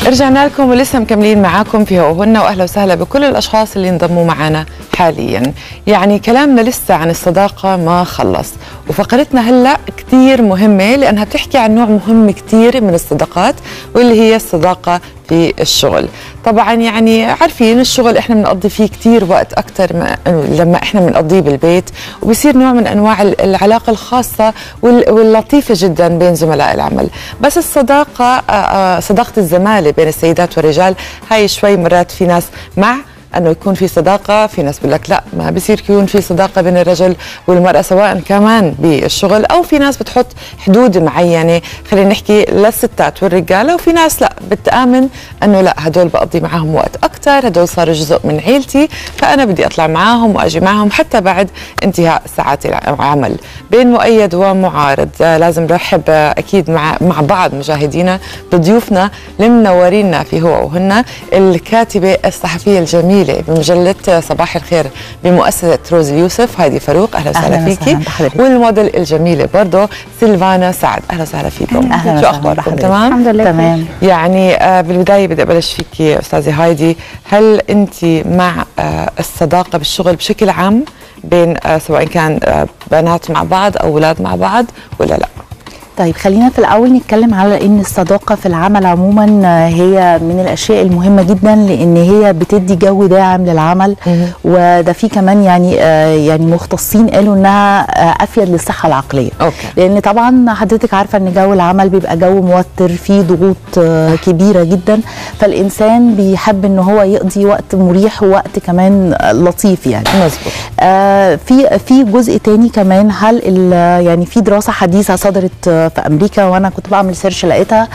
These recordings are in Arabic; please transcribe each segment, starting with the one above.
رجعنا لكم ولسه مكملين معاكم في هو وهن، واهلا وسهلا بكل الاشخاص اللي انضموا معنا حاليا. يعني كلامنا لسه عن الصداقه ما خلص، وفقرتنا هلا كثير مهمه لانها بتحكي عن نوع مهم كثير من الصداقات واللي هي الصداقه في الشغل. طبعا يعني عارفين الشغل احنا بنقضي فيه كثير وقت اكثر لما احنا بنقضيه بالبيت، وبصير نوع من انواع العلاقه الخاصه واللطيفه جدا بين زملاء العمل. بس الصداقه صداقه الزماله بين السيدات والرجال هاي شوي مرات في ناس مع انه يكون في صداقه، في ناس بيقول لك لا ما بصير يكون في صداقه بين الرجل والمراه سواء كمان بالشغل، او في ناس بتحط حدود معينه خلينا نحكي للستات والرجاله، وفي ناس لا بتآمن انه لا هدول بقضي معاهم وقت اكثر، هدول صاروا جزء من عيلتي فانا بدي اطلع معاهم واجي معاهم حتى بعد انتهاء ساعات العمل. بين مؤيد ومعارض لازم نرحب اكيد مع بعض مشاهدينا بضيوفنا المنورينا في هو وهن، الكاتبه الصحفيه الجميله بمجلة صباح الخير بمؤسسة روز اليوسف هايدي فاروق، أهلا وسهلا فيكي، والموديل الجميلة برضه سيلفانا سعد، أهلا وسهلا فيكم. شو أخباركم؟ تمام؟ الحمد لله تمام. يعني بالبداية بدي أبلش فيكي أستاذة هايدي، هل أنت مع الصداقة بالشغل بشكل عام بين سواء كان بنات مع بعض أو أولاد مع بعض ولا لا؟ طيب خلينا في الأول نتكلم على إن الصداقة في العمل عموما هي من الأشياء المهمة جدا، لأن هي بتدي جو داعم للعمل، وده في كمان يعني مختصين قالوا إنها أفيد للصحة العقلية. لأن طبعا حضرتك عارفة إن جو العمل بيبقى جو موتر فيه ضغوط كبيرة جدا، فالإنسان بيحب إن هو يقضي وقت مريح ووقت كمان لطيف يعني. مظبوط. في جزء تاني كمان، هل يعني في دراسة حديثة صدرت في امريكا وانا كنت بعمل سيرش لقيتها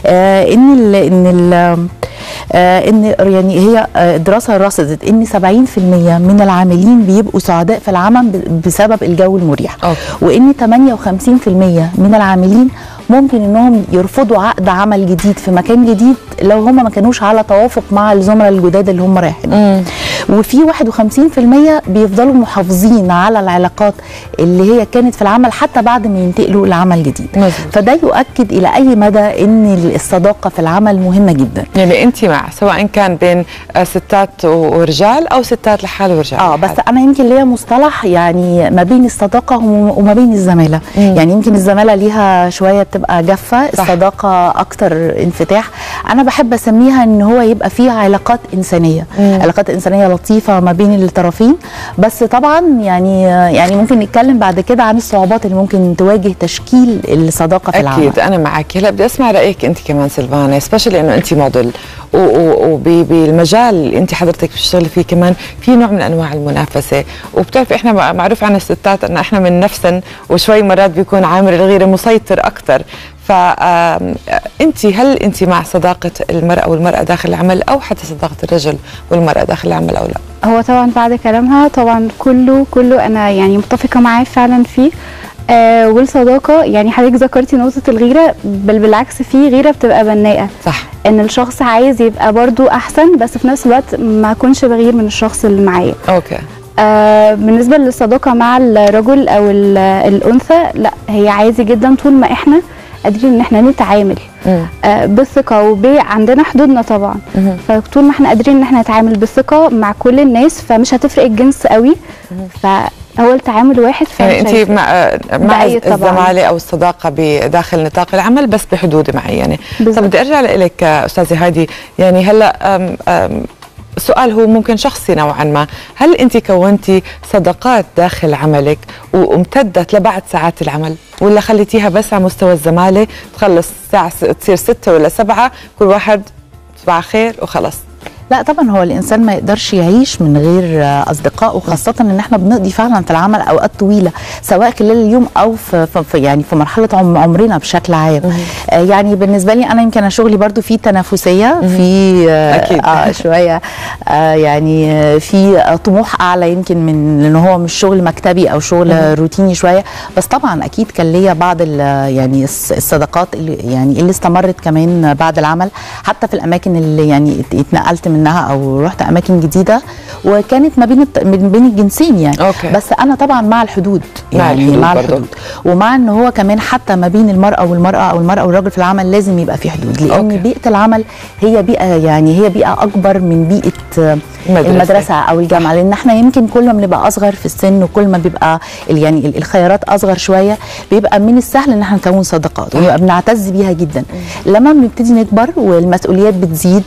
ان يعني هي دراسه رصدت ان 70% من العاملين بيبقوا سعداء في العمل بسبب الجو المريح، وان 58% من العاملين ممكن انهم يرفضوا عقد عمل جديد في مكان جديد لو هم ما كانوش على توافق مع الزملاء الجداد اللي هم رايحين. وفي 51% بيفضلوا محافظين على العلاقات اللي هي كانت في العمل حتى بعد ما ينتقلوا لعمل جديد. فده يؤكد الى اي مدى ان الصداقه في العمل مهمه جدا. يعني انت مع سواء كان بين ستات ورجال او ستات لحال ورجال بس انا يمكن ليا مصطلح يعني ما بين الصداقه وما بين الزماله. يعني يمكن الزماله ليها شويه بتبقى جافه، الصداقه اكتر انفتاح. انا بحب اسميها ان هو يبقى فيه علاقات انسانيه، علاقات انسانيه لطيفه ما بين الطرفين. بس طبعا يعني ممكن نتكلم بعد كده عن الصعوبات اللي ممكن تواجه تشكيل الصداقه في العمل. اكيد انا معك. هلا بدي اسمع رايك انت كمان سيلفانا، سبيشلي انه انت موديل وبالمجال اللي انت حضرتك بتشتغلي فيه كمان في نوع من انواع المنافسه، وبتعرفي احنا معروف عن الستات ان احنا من نفسن وشوي مرات بيكون عامل الغيره مسيطر اكثر. هل انت مع صداقه المراه والمراه داخل العمل، او حتى صداقه الرجل والمراه داخل العمل، او لا؟ هو طبعا بعد كلامها طبعا كله انا يعني متفقه معاه فعلا فيه. والصداقه يعني حضرتك ذكرتي نقطه الغيره، بل بالعكس في غيره بتبقى بناءه. صح. ان الشخص عايز يبقى برضو احسن، بس في نفس الوقت ما اكونش بغير من الشخص اللي معايا. اوكي. بالنسبه للصداقه مع الرجل او الانثى، لا هي عادي جدا طول ما احنا قادرين ان احنا نتعامل بالثقه عندنا حدودنا طبعا. فطول ما احنا قادرين ان احنا نتعامل بالثقه مع كل الناس، فمش هتفرق الجنس قوي، فهو التعامل واحد. يعني انت مع الزماله او الصداقه بداخل نطاق العمل بس بحدود معينه. طب بدي ارجع لك استاذه هايدي، يعني هلا السؤال هو ممكن شخصي نوعا ما، هل انت كونتي صداقات داخل عملك وامتدت لبعد ساعات العمل، ولا خليتيها بس على مستوى الزماله تخلص الساعه تصير 6 ولا 7 كل واحد صباح خير وخلص؟ لا طبعا هو الانسان ما يقدرش يعيش من غير اصدقاء، وخاصه ان احنا بنقضي فعلا في العمل اوقات طويله سواء خلال اليوم او في مرحله عمرنا بشكل عام. يعني بالنسبه لي انا يمكن شغلي برضو فيه تنافسيه، في أكيد. شويه يعني في طموح اعلى يمكن من ان هو مش شغل مكتبي او شغل روتيني شويه. بس طبعا اكيد كان ليا بعض يعني الصداقات اللي استمرت كمان بعد العمل، حتى في الاماكن اللي يعني اتنقلت منها او رحت اماكن جديده وكانت ما بين الجنسين يعني. أوكي. بس انا طبعا مع الحدود، يعني مع الحدود ومع ان هو كمان حتى ما بين المراه والمراه او المراه والراجل في العمل لازم يبقى في حدود، لان أوكي. بيئه العمل هي بيئه، يعني هي بيئه اكبر من بيئه المدرسه او الجامعه، لان احنا يمكن كل ما بنبقى اصغر في السن وكل ما بيبقى يعني الخيارات اصغر شويه بيبقى من السهل ان احنا نكون صداقات ونبقى بنعتز بيها جدا. لما بنبتدي نكبر والمسؤوليات بتزيد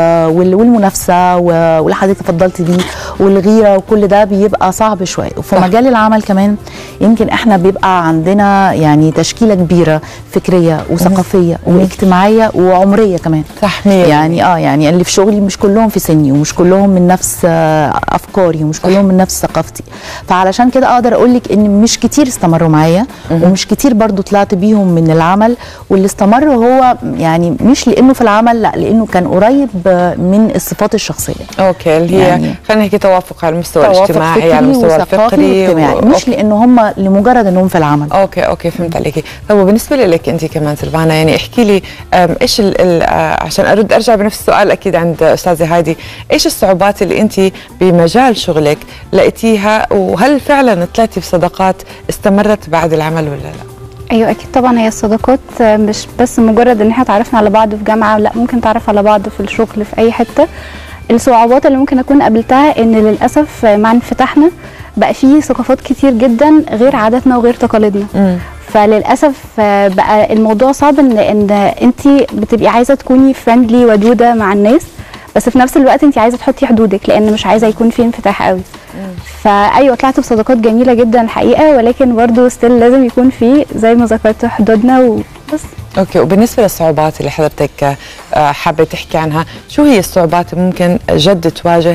والمنافسه واللي حضرتك اتفضلتي بيه والغيره وكل ده بيبقى صعب شويه. وفي مجال العمل كمان يمكن احنا بيبقى عندنا يعني تشكيله كبيره فكريه وثقافيه واجتماعيه وعمريه كمان. صح. يعني اللي في شغلي مش كلهم في سني ومش كلهم من نفس افكاري ومش كلهم من نفس ثقافتي، فعلشان كده اقدر اقول لك ان مش كتير استمروا معايا ومش كتير برضو طلعت بيهم من العمل، واللي استمر هو يعني مش لانه في العمل، لا لانه كان قريب من الصفات الشخصيه. اوكي، اللي هي يعني خلينا نحكي توافق على المستوى الاجتماعي، على المستوى الفكري مش لانه هم لمجرد انهم في العمل. اوكي فهمت عليكي. طب وبالنسبه لك انت كمان سلفانا، يعني احكي لي ايش عشان ارجع بنفس السؤال اكيد عند استاذه هايدي، ايش الصعوبات اللي انت بمجال شغلك لقيتيها، وهل فعلا طلعتي بصداقات استمرت بعد العمل ولا لا؟ ايوه اكيد طبعا، هي الصداقات مش بس مجرد ان احنا تعرفنا على بعض في جامعه، لا ممكن نتعرف على بعض في الشغل في اي حته. الصعوبات اللي ممكن اكون قابلتها ان للاسف مع انفتاحنا بقى فيه ثقافات كتير جدا غير عاداتنا وغير تقاليدنا. فللاسف بقى الموضوع صعب ان انت بتبقي عايزه تكوني فريندلي ودوده مع الناس، بس في نفس الوقت انت عايزه تحطي حدودك لان مش عايزه يكون في انفتاح قوي. فايوه طلعت بصداقات جميله جدا الحقيقه، ولكن برضو ستيل لازم يكون في زي ما ذكرت حدودنا وبس. اوكي، وبالنسبه للصعوبات اللي حضرتك حابه تحكي عنها، شو هي الصعوبات اللي ممكن جد تواجه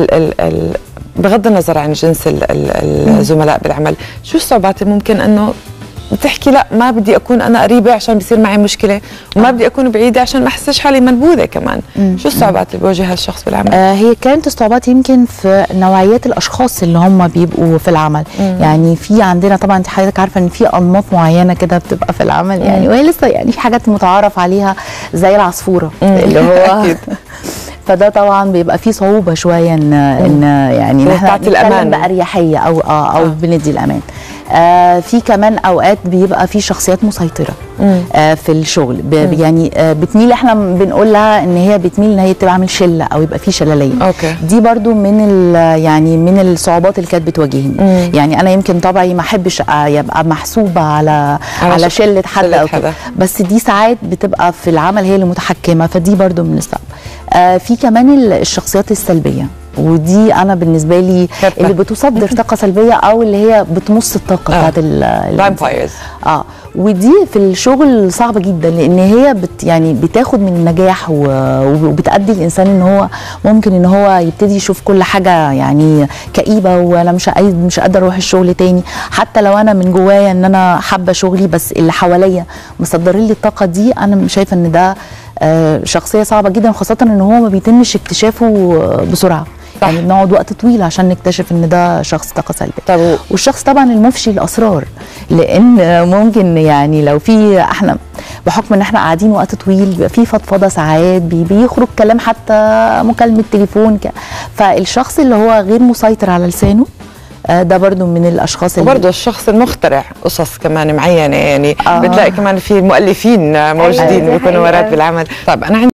بغض النظر عن جنس الزملاء بالعمل، شو الصعوبات اللي ممكن انه بتحكي لا ما بدي اكون انا قريبه عشان بيصير معي مشكله، وما بدي اكون بعيده عشان ما احسش حالي منبوذه كمان؟ شو الصعوبات اللي بيواجهها الشخص بالعمل؟ هي كانت الصعوبات يمكن في نوعيات الاشخاص اللي هم بيبقوا في العمل. يعني في عندنا طبعا انت حضرتك عارفه ان في انماط معينه كده بتبقى في العمل يعني، وهي لسه يعني في حاجات متعارف عليها زي العصفوره اللي هو فده طبعا بيبقى فيه صعوبه شويه ان يعني احنا نتكلم باريحيه او بندي الامان. في كمان اوقات بيبقى في شخصيات مسيطره في الشغل، يعني بتميل، احنا بنقول لها ان هي بتميل ان هي تبقى عامل شله او يبقى في شلاليه. أوكي. دي برضو يعني من الصعوبات اللي كانت بتواجهني. يعني انا يمكن طبعي ما احبش يبقى محسوبه على شله حد او كده، بس دي ساعات بتبقى في العمل هي اللي متحكمه، فدي برضو من الصعب. في كمان الشخصيات السلبيه، ودي انا بالنسبه لي اللي بتصدر طاقه سلبيه او اللي هي بتمص الطاقه بتاعت الفامبايرز. ودي في الشغل صعبه جدا، لان هي يعني بتاخد من النجاح وبتأدي الانسان ان هو ممكن ان هو يبتدي يشوف كل حاجه يعني كئيبه، وانا مش قادره اروح الشغل تاني، حتى لو انا من جوايا ان انا حابه شغلي، بس اللي حواليا مصدرين لي الطاقه دي. انا شايفه ان ده شخصيه صعبه جدا، خاصه ان هو ما بيتمش اكتشافه بسرعه. يعني بنقعد وقت طويل عشان نكتشف ان ده شخص طاقه سلبيه. والشخص طبعا المفشي الاسرار، لان ممكن يعني لو في احنا بحكم ان احنا قاعدين وقت طويل بيبقى في فضفضه ساعات، بيخرج كلام حتى مكالمه تليفون فالشخص اللي هو غير مسيطر على لسانه ده برضو من الاشخاص اللي وبرضو الشخص المخترع قصص كمان معينه، يعني بتلاقي كمان في مؤلفين موجودين بيكونوا وراك بالعمل. طيب انا عندي